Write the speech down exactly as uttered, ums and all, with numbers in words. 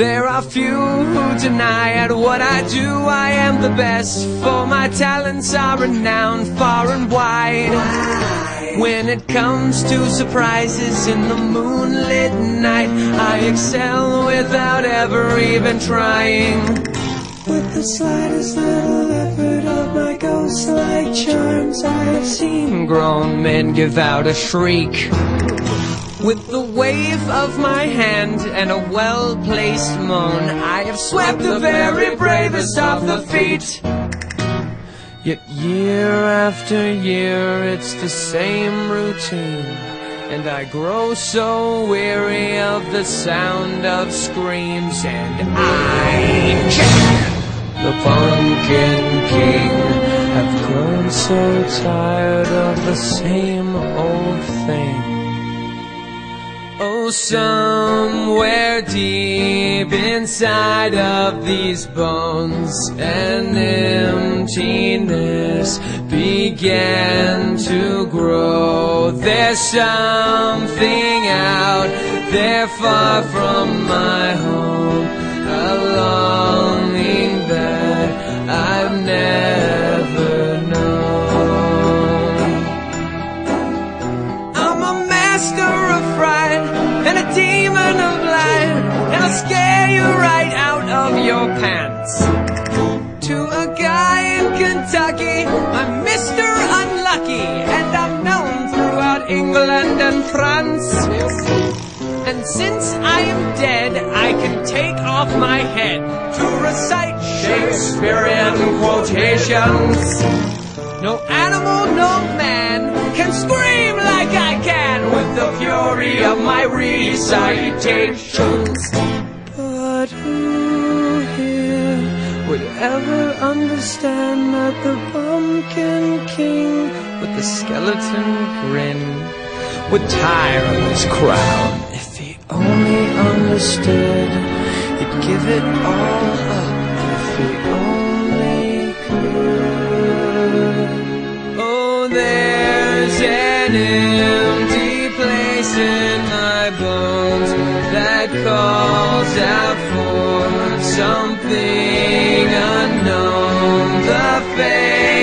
There are few who deny at what I do I am the best, for my talents are renowned far and wide. When it comes to surprises in the moonlit night, I excel without ever even trying. With the slightest little effort of my ghost-like charms, I have seen grown men give out a shriek. With the wave of my hand and a well-placed moan, I have swept the very bravest off the feet. Yet year after year it's the same routine, and I grow so weary of the sound of screams, and I, Jack, the Pumpkin King, have grown so tired of the same old thing. Oh, somewhere deep inside of these bones, an emptiness began to grow. There's something out there far from my home, a longing that I've never known. I'm a master of fright and a demon of light, and I'll scare you right out of your pants. To a guy in Kentucky, I'm Mister Unlucky, and I'm known throughout England and France. And since I am dead, I can take off my head to recite Shakespearean quotations. No animal, no man can scream like I can with the fury of my recitations. But who here would ever understand that the Pumpkin King with the skeleton grin would tire of his crown? If he only understood, he'd give it all up if he only could. Oh, there's an empty place in my bones that calls out for something unknown. The fate